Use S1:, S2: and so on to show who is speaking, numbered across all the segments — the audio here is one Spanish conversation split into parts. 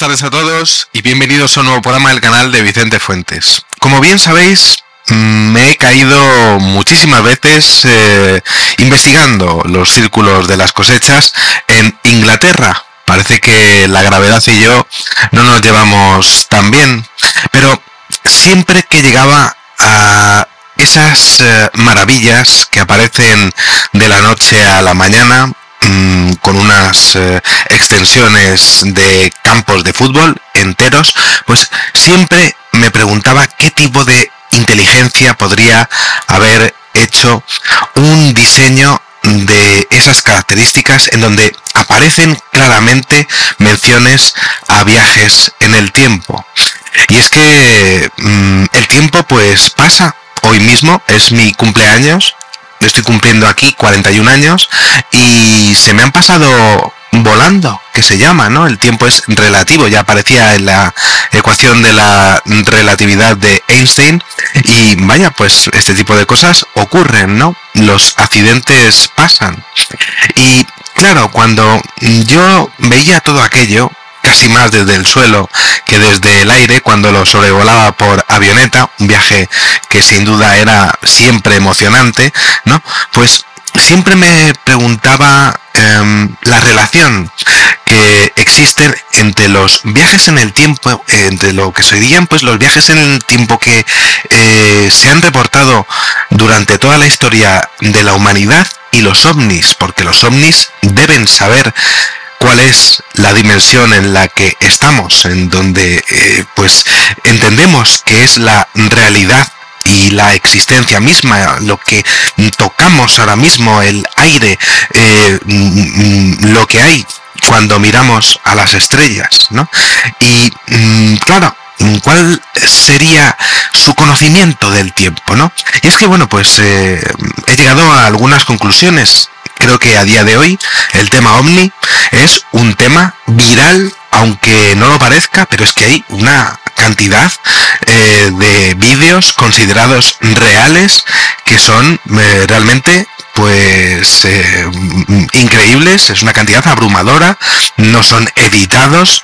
S1: tardes a todos y bienvenidos a un nuevo programa del canal de Vicente Fuentes. Como bien sabéis, me he caído muchísimas veces investigando los círculos de las cosechas en Inglaterra. Parece que la gravedad y yo no nos llevamos tan bien, pero siempre que llegaba a esas maravillas que aparecen de la noche a la mañana, con unas extensiones de campos de fútbol enteros, pues siempre me preguntaba qué tipo de inteligencia podría haber hecho un diseño de esas características en donde aparecen claramente menciones a viajes en el tiempo. Y es que el tiempo pues pasa. Hoy mismo es mi cumpleaños. Estoy cumpliendo aquí 41 años y se me han pasado volando, que se llama, ¿no? El tiempo es relativo, ya aparecía en la ecuación de la relatividad de Einstein y vaya, pues este tipo de cosas ocurren, ¿no? Los accidentes pasan. Y claro, cuando yo veía todo aquello, casi más desde el suelo que desde el aire, cuando lo sobrevolaba por avioneta, un viaje que sin duda era siempre emocionante, ¿no? Pues siempre me preguntaba la relación que existe entre los viajes en el tiempo, entre lo que serían pues los viajes en el tiempo que se han reportado durante toda la historia de la humanidad y los ovnis, porque los ovnis deben saber cuál es la dimensión en la que estamos, en donde pues entendemos que es la realidad y la existencia misma, lo que tocamos ahora mismo, el aire, lo que hay cuando miramos a las estrellas, ¿no? Y claro, ¿cuál sería su conocimiento del tiempo, ¿no? Y es que bueno, pues he llegado a algunas conclusiones. Creo que a día de hoy el tema OVNI es un tema viral, aunque no lo parezca, pero es que hay una cantidad de vídeos considerados reales que son realmente pues increíbles. Es una cantidad abrumadora, no son editados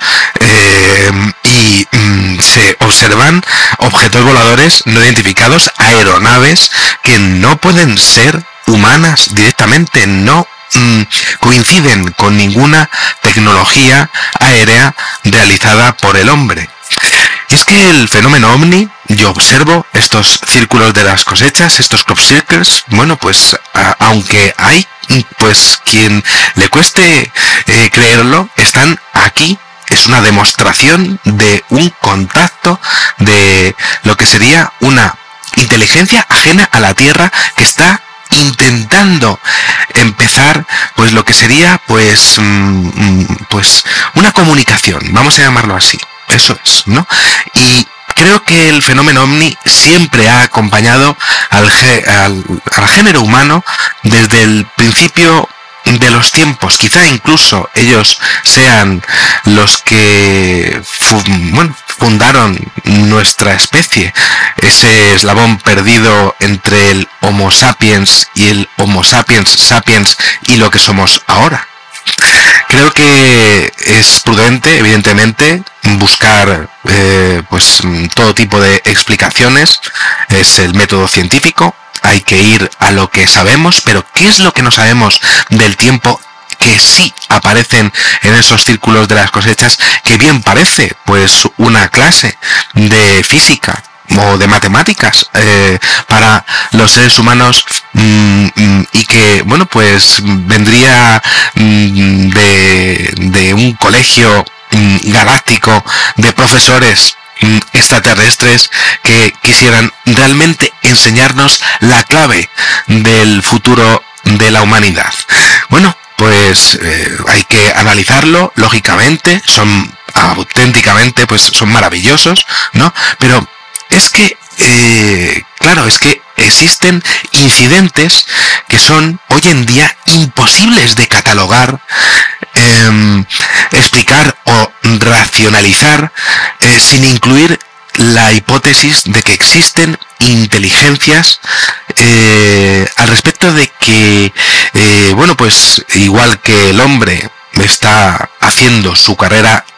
S1: y se observan objetos voladores no identificados, aeronaves que no pueden ser humanas directamente, no coinciden con ninguna tecnología aérea realizada por el hombre. Y es que el fenómeno OVNI, yo observo estos círculos de las cosechas, estos crop circles, bueno, pues aunque hay pues quien le cueste creerlo, están aquí. Es una demostración de un contacto de lo que sería una inteligencia ajena a la Tierra que está intentando empezar pues lo que sería pues una comunicación, vamos a llamarlo así, eso es, ¿no? Y creo que el fenómeno OVNI siempre ha acompañado al género humano desde el principio de los tiempos. Quizá incluso ellos sean los que fundaron nuestra especie, ese eslabón perdido entre el Homo sapiens y el Homo sapiens sapiens y lo que somos ahora. Creo que es prudente, evidentemente, buscar pues todo tipo de explicaciones. Es el método científico. Hay que ir a lo que sabemos, pero ¿qué es lo que no sabemos del tiempo que sí aparecen en esos círculos de las cosechas? Que bien parece pues una clase de física o de matemáticas para los seres humanos y que bueno pues vendría de un colegio galáctico de profesores extraterrestres que quisieran realmente enseñarnos la clave del futuro de la humanidad. Bueno, pues hay que analizarlo, lógicamente, son auténticamente, pues son maravillosos, ¿no? Pero es que, claro, es que existen incidentes que son hoy en día imposibles de catalogar, explicar o racionalizar sin incluir la hipótesis de que existen inteligencias al respecto de que, bueno, pues igual que el hombre está haciendo su carrera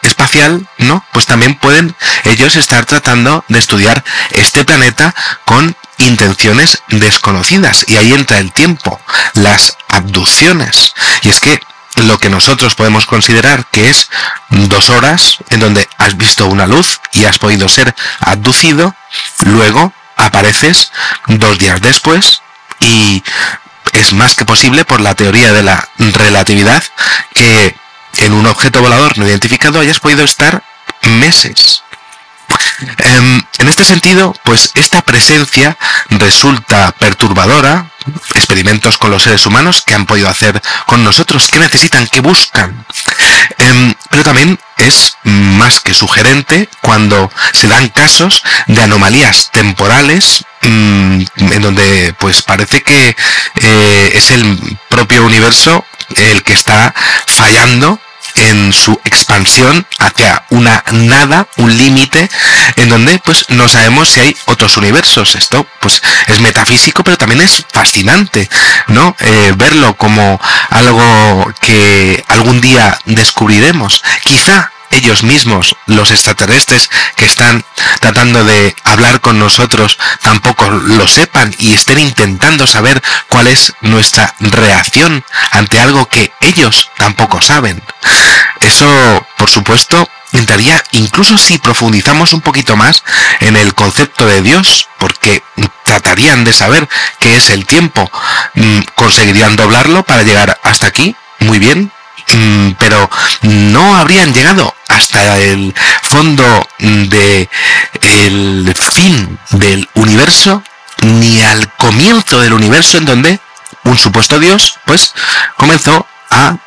S1: espacial, ¿no? Pues también pueden ellos estar tratando de estudiar este planeta con intenciones desconocidas. Y ahí entra el tiempo, las abducciones. Y es que lo que nosotros podemos considerar que es 2 horas en donde has visto una luz y has podido ser abducido, luego apareces 2 días después y es más que posible por la teoría de la relatividad que en un objeto volador no identificado hayas podido estar meses. En este sentido, pues esta presencia resulta perturbadora. Experimentos con los seres humanos que han podido hacer con nosotros, qué necesitan, qué buscan. Pero también es más que sugerente cuando se dan casos de anomalías temporales en donde pues parece que es el propio universo el que está fallando en su expansión hacia una nada, un límite, en donde pues no sabemos si hay otros universos. Esto pues es metafísico, pero también es fascinante, ¿no? Verlo como algo que algún día descubriremos. Quizá ellos mismos, los extraterrestres que están tratando de hablar con nosotros, tampoco lo sepan y estén intentando saber cuál es nuestra reacción ante algo que ellos tampoco saben. Eso, por supuesto, entraría incluso si profundizamos un poquito más en el concepto de Dios, porque tratarían de saber qué es el tiempo. ¿Conseguirían doblarlo para llegar hasta aquí? Muy bien. Pero no habrían llegado hasta el fondo de el fin del universo, ni al comienzo del universo, en donde un supuesto Dios pues comenzó a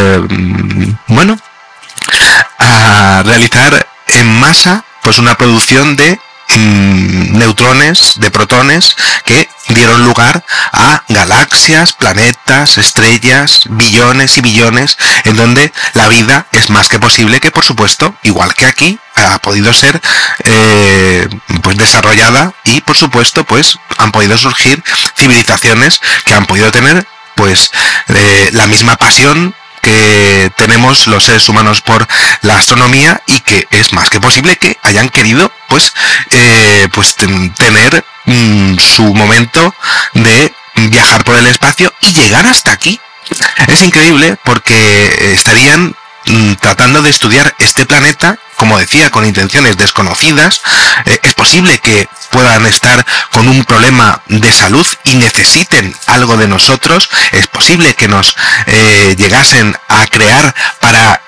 S1: a realizar en masa pues una producción de neutrones, de protones, que dieron lugar a galaxias, planetas, estrellas, billones y billones, en donde la vida es más que posible, que por supuesto, igual que aquí, ha podido ser pues desarrollada, y por supuesto pues han podido surgir civilizaciones que han podido tener pues la misma pasión que tenemos los seres humanos por la astronomía, y que es más que posible que hayan querido pues tener su momento de viajar por el espacio y llegar hasta aquí. Es increíble porque estarían tratando de estudiar este planeta, como decía, con intenciones desconocidas. Es posible que puedan estar con un problema de salud y necesiten algo de nosotros. Es posible que nos llegasen a crear para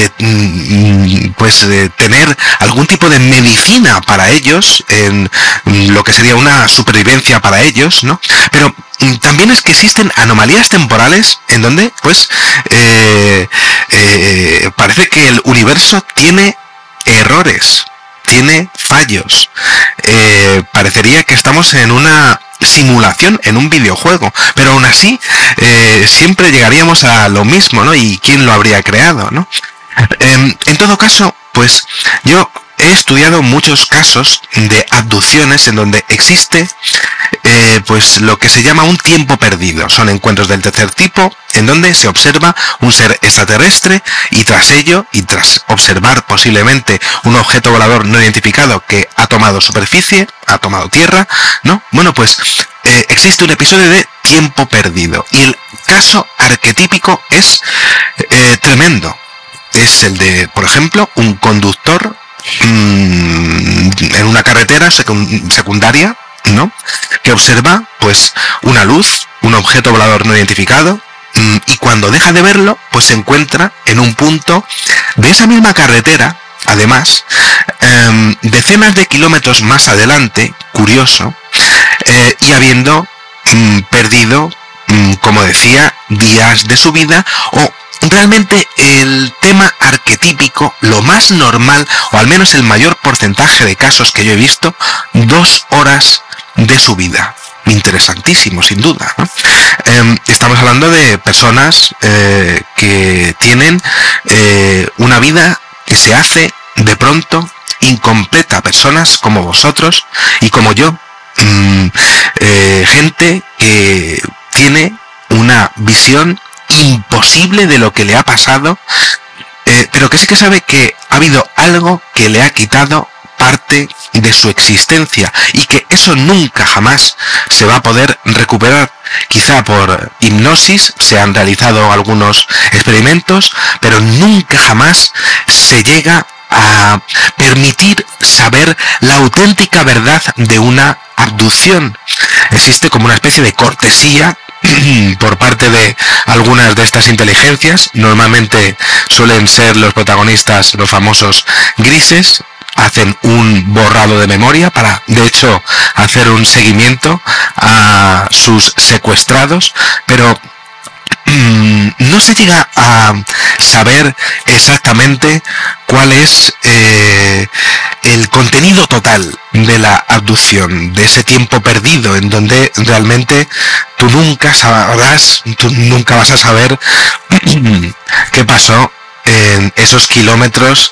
S1: tener algún tipo de medicina para ellos, en lo que sería una supervivencia para ellos, ¿no? Pero también es que existen anomalías temporales en donde pues parece que el universo tiene errores, tiene fallos. Parecería que estamos en una simulación, en un videojuego, pero aún así siempre llegaríamos a lo mismo, ¿no? ¿Y quién lo habría creado, no? En todo caso, pues yo he estudiado muchos casos de abducciones en donde existe pues lo que se llama un tiempo perdido. Son encuentros del tercer tipo en donde se observa un ser extraterrestre, y tras ello, y tras observar posiblemente un objeto volador no identificado que ha tomado superficie, ha tomado tierra, ¿no? Bueno, pues existe un episodio de tiempo perdido, y el caso arquetípico es tremendo. Es el de, por ejemplo, un conductor en una carretera secundaria, ¿no? Que observa pues una luz, un objeto volador no identificado, y cuando deja de verlo pues se encuentra en un punto de esa misma carretera, además decenas de kilómetros más adelante, curioso, y habiendo perdido, como decía, días de su vida, o realmente el tema arquetípico, lo más normal, o al menos el mayor porcentaje de casos que yo he visto, 2 horas de su vida. Interesantísimo, sin duda, ¿no? Estamos hablando de personas que tienen una vida que se hace de pronto incompleta. Personas como vosotros y como yo, gente que tiene una visión imposible de lo que le ha pasado, pero que sí que sabe que ha habido algo que le ha quitado parte de su existencia y que eso nunca jamás se va a poder recuperar. Quizá por hipnosis se han realizado algunos experimentos, pero nunca jamás se llega a permitir saber la auténtica verdad de una abducción. Existe como una especie de cortesía por parte de algunas de estas inteligencias. Normalmente suelen ser los protagonistas los famosos grises. Hacen un borrado de memoria para, de hecho, hacer un seguimiento a sus secuestrados, pero no se llega a saber exactamente cuál es el contenido total de la abducción, de ese tiempo perdido en donde realmente tú nunca sabrás, tú nunca vas a saber qué pasó en esos kilómetros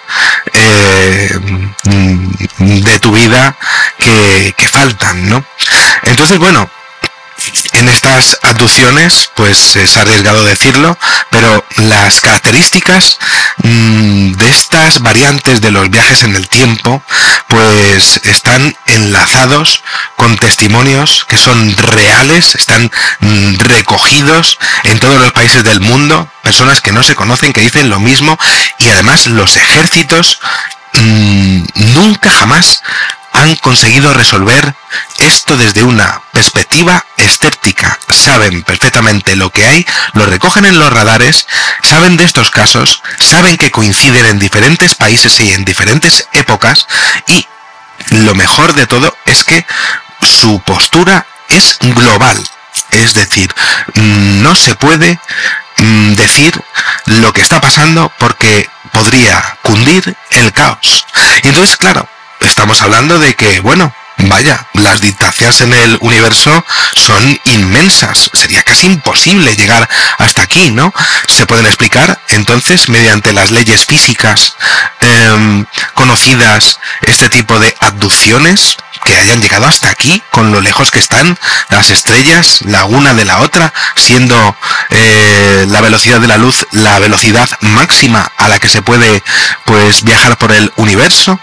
S1: de tu vida que faltan, ¿no? Entonces, bueno, en estas abducciones, pues es arriesgado decirlo, pero las características de estas variantes de los viajes en el tiempo, pues están enlazados con testimonios que son reales, están recogidos en todos los países del mundo, personas que no se conocen, que dicen lo mismo, y además los ejércitos nunca jamás han conseguido resolver esto desde una perspectiva escéptica. Saben perfectamente lo que hay, lo recogen en los radares, saben de estos casos, saben que coinciden en diferentes países y en diferentes épocas, y lo mejor de todo es que su postura es global. Es decir, no se puede decir lo que está pasando porque podría cundir el caos. Y entonces, claro, estamos hablando de que, bueno, vaya, las distancias en el universo son inmensas. Sería casi imposible llegar hasta aquí, ¿no? Se pueden explicar, entonces, mediante las leyes físicas conocidas, este tipo de abducciones que hayan llegado hasta aquí, con lo lejos que están las estrellas, la una de la otra, siendo la velocidad de la luz la velocidad máxima a la que se puede, pues, viajar por el universo.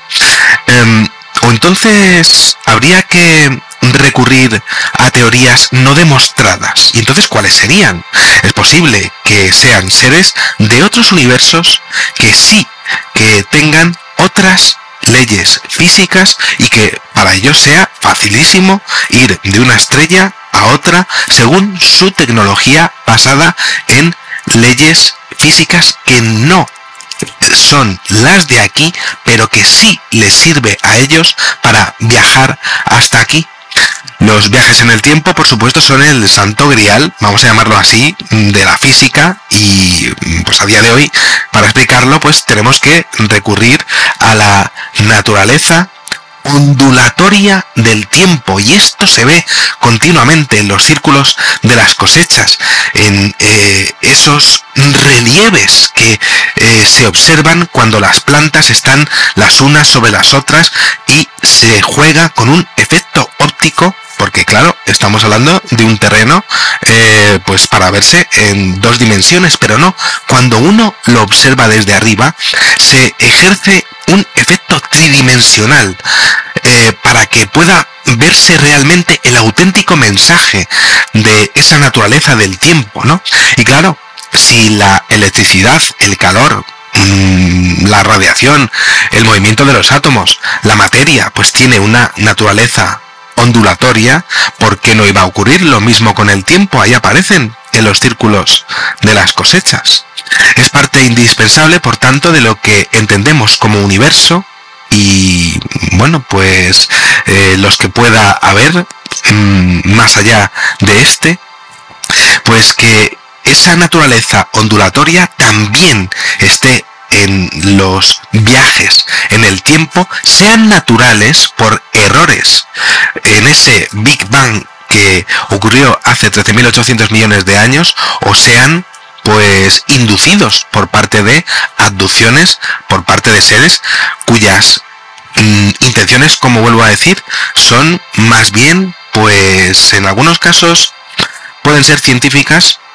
S1: O entonces habría que recurrir a teorías no demostradas. ¿Y entonces cuáles serían? Es posible que sean seres de otros universos que sí, que tengan otras leyes físicas y que para ellos sea facilísimo ir de una estrella a otra según su tecnología basada en leyes físicas que no son las de aquí, pero que sí les sirve a ellos para viajar hasta aquí. Los viajes en el tiempo, por supuesto, son el santo grial, vamos a llamarlo así, de la física, y pues a día de hoy, para explicarlo, pues tenemos que recurrir a la naturaleza ondulatoria del tiempo, y esto se ve continuamente en los círculos de las cosechas, en esos relieves que se observan cuando las plantas están las unas sobre las otras y se juega con un efecto óptico, porque claro, estamos hablando de un terreno pues para verse en dos dimensiones, pero no, cuando uno lo observa desde arriba se ejerce un efecto tridimensional para que pueda verse realmente el auténtico mensaje de esa naturaleza del tiempo, ¿no? Y claro, si la electricidad, el calor, la radiación, el movimiento de los átomos, la materia, pues tiene una naturaleza ondulatoria, ¿por qué no iba a ocurrir lo mismo con el tiempo? Ahí aparecen en los círculos de las cosechas. Es parte indispensable, por tanto, de lo que entendemos como universo y, bueno, pues los que pueda haber más allá de este, pues que esa naturaleza ondulatoria también esté en los viajes en el tiempo, sean naturales por errores en ese Big Bang que ocurrió hace 13.800 millones de años, o sean pues inducidos por parte de abducciones, por parte de seres cuyas intenciones, como vuelvo a decir, son más bien, pues en algunos casos pueden ser científicas,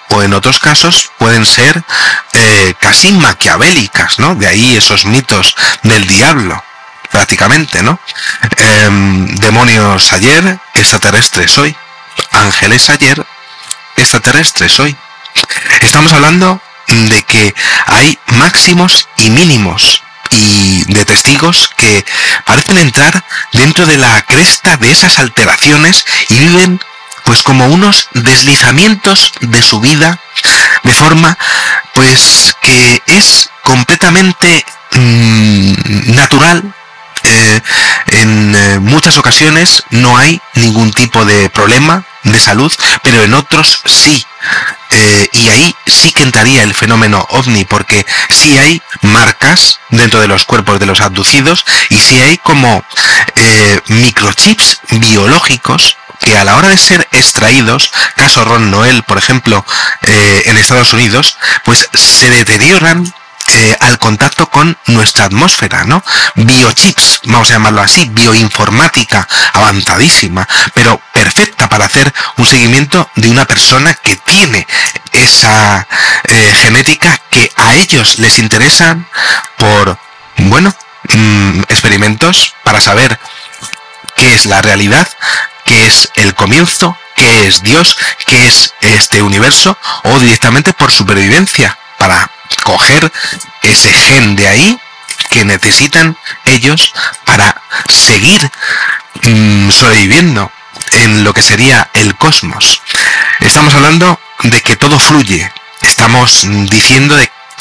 S1: o en otros casos pueden ser casi maquiavélicas, ¿no? De ahí esos mitos del diablo, prácticamente, ¿no? Demonios ayer, extraterrestres hoy. Ángeles ayer, extraterrestres hoy. Estamos hablando de que hay máximos y mínimos y de testigos que parecen entrar dentro de la cresta de esas alteraciones y viven pues como unos deslizamientos de su vida de forma pues que es completamente natural. En muchas ocasiones no hay ningún tipo de problema de salud, pero en otros sí. Y ahí sí que entraría el fenómeno ovni, porque sí hay marcas dentro de los cuerpos de los abducidos y sí hay como microchips biológicos que a la hora de ser extraídos, caso Ron Noel, por ejemplo, en Estados Unidos, pues se deterioran al contacto con nuestra atmósfera, ¿no? Biochips, vamos a llamarlo así, bioinformática avanzadísima, pero perfecta para hacer un seguimiento de una persona que tiene esa genética que a ellos les interesan por, bueno, experimentos para saber qué es la realidad, qué es el comienzo, qué es Dios, qué es este universo, o directamente por supervivencia, para coger ese gen de ahí que necesitan ellos para seguir sobreviviendo en lo que sería el cosmos. Estamos hablando de que todo fluye, estamos diciendo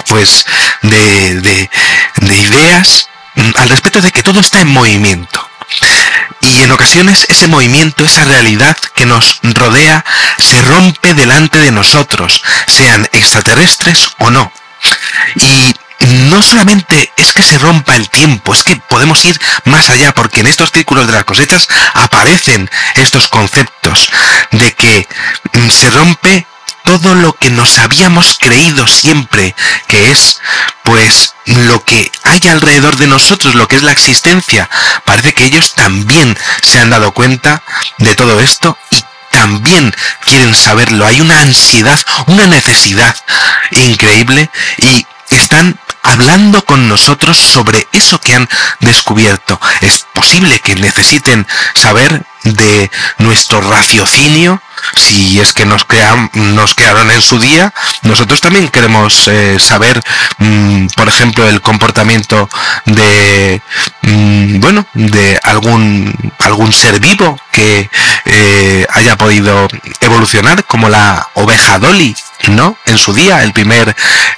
S1: de ideas al respecto de que todo está en movimiento. Y en ocasiones ese movimiento, esa realidad que nos rodea, se rompe delante de nosotros, sean extraterrestres o no. Y no solamente es que se rompa el tiempo, es que podemos ir más allá, porque en estos círculos de las cosechas aparecen estos conceptos de que se rompe todo lo que nos habíamos creído siempre, que es pues lo que hay alrededor de nosotros, lo que es la existencia. Parece que ellos también se han dado cuenta de todo esto y también quieren saberlo. Hay una ansiedad, una necesidad increíble y están hablando con nosotros sobre eso que han descubierto. Es posible que necesiten saber de nuestro raciocinio, si es que nos crearon en su día. Nosotros también queremos saber, por ejemplo, el comportamiento de, de algún ser vivo que haya podido evolucionar, como la oveja Dolly, ¿no? En su día, el primer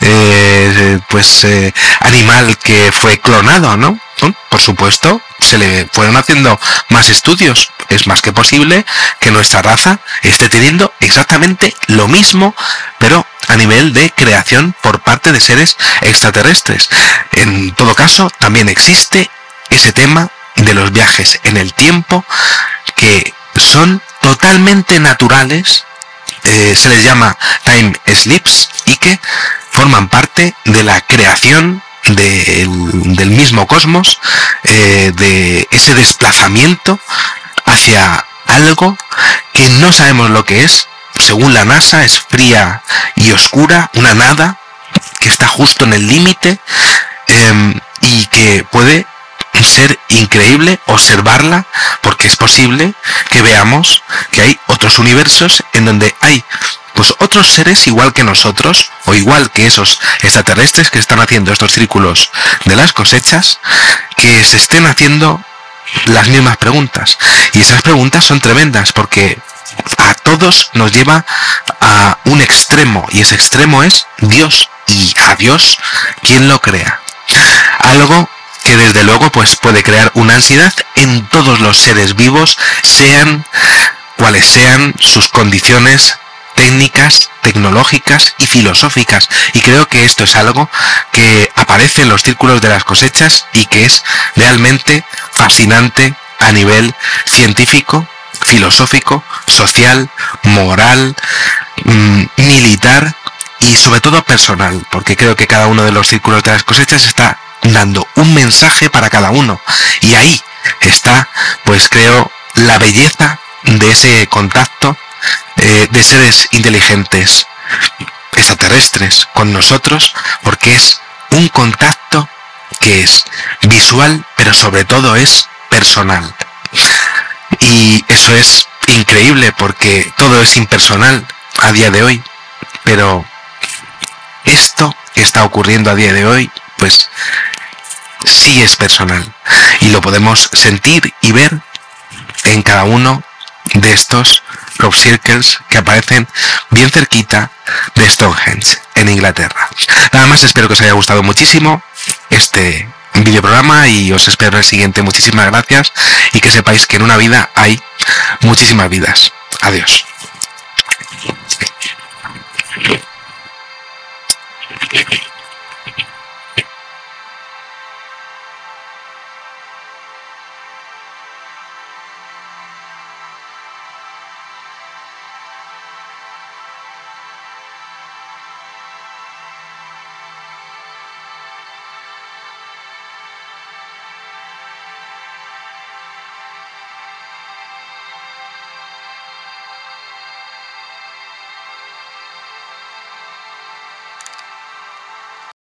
S1: animal que fue clonado, ¿no? Por supuesto, se le fueron haciendo más estudios. Es más que posible que nuestra raza esté teniendo exactamente lo mismo, pero a nivel de creación por parte de seres extraterrestres. En todo caso, también existe ese tema de los viajes en el tiempo, que son totalmente naturales, se les llama time slips, y que forman parte de la creación del mismo cosmos, de ese desplazamiento hacia algo que no sabemos lo que es. Según la NASA, es fría y oscura, una nada que está justo en el límite, y que puede ser increíble observarla, porque es posible que veamos que hay otros universos en donde hay pues otros seres igual que nosotros, o igual que esos extraterrestres que están haciendo estos círculos de las cosechas, que se estén haciendo las mismas preguntas. Y esas preguntas son tremendas, porque a todos nos lleva a un extremo, y ese extremo es Dios, y a Dios, ¿quién lo crea? Algo que desde luego pues puede crear una ansiedad en todos los seres vivos, sean cuales sean sus condiciones técnicas, tecnológicas y filosóficas. Y creo que esto es algo que aparece en los círculos de las cosechas y que es realmente fascinante a nivel científico, filosófico, social, moral, militar y sobre todo personal, porque creo que cada uno de los círculos de las cosechas está dando un mensaje para cada uno, y ahí está, pues creo, la belleza de ese contacto de seres inteligentes. extraterrestres con nosotros, porque es un contacto que es visual, pero sobre todo es personal. Y eso es increíble porque todo es impersonal a día de hoy, pero esto que está ocurriendo a día de hoy, pues sí es personal y lo podemos sentir y ver en cada uno de estos crop circles que aparecen bien cerquita de Stonehenge, en Inglaterra. Nada más, espero que os haya gustado muchísimo este videoprograma y os espero en el siguiente. Muchísimas gracias y que sepáis que en una vida hay muchísimas vidas. Adiós.